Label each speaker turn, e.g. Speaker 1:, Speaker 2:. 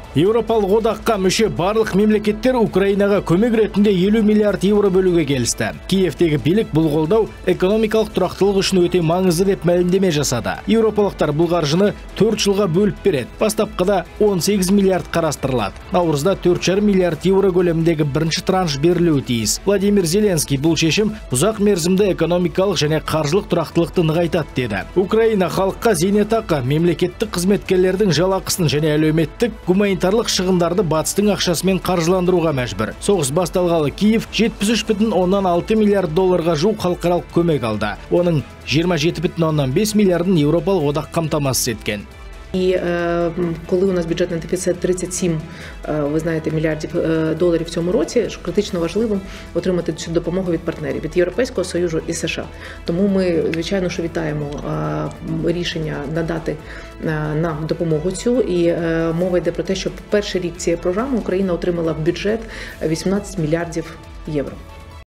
Speaker 1: Еуропалық одаққа мүше барлық мемлекеттер Украинаға көмек ретінде 50 миллиард евро бөлуге келісті. Киевтегі билік бұл қолдау экономикалық тұрақтылық үшін өте маңызды деп мәлімдеме жасады. Еуропалықтар бұл қаржыны 4 жылға бөліп береді. Бастапқыда 18 миллиард қарастырылады. Наурызда 4,5 миллиард евро көлеміндегі бірінші транш берілуі тиіс. Владимир Зеленский бұл шешім ұзақ мерзімді экономикалық және қаржылық тұрақтылықты нығайтады деді. Украина халыққа зейнетақы, мемлекеттік қызметкерлердің жалақысын және әлеуметтік гуманитарлық шығындарды батыстың ақшасымен қаржыландыруға мәжбүр. Соғыс басталғалы Киев 73,6 миллиард долларға жуық халықаралық көмек алды. Оның 27,5 миллиардын Еуропалық одақ қамтамасыз еткен.
Speaker 2: І коли у нас бюджетний дефіцит 37, ви знаєте, мільярдів доларів в цьому році, що критично важливо отримати цю допомогу від партнерів, від Європейського Союзу і США. Тому ми, звичайно, що вітаємо рішення надати нам допомогу цю. І мова йде про те, що перший рік цієї програми Україна отримала в бюджет 18 мільярдів євро.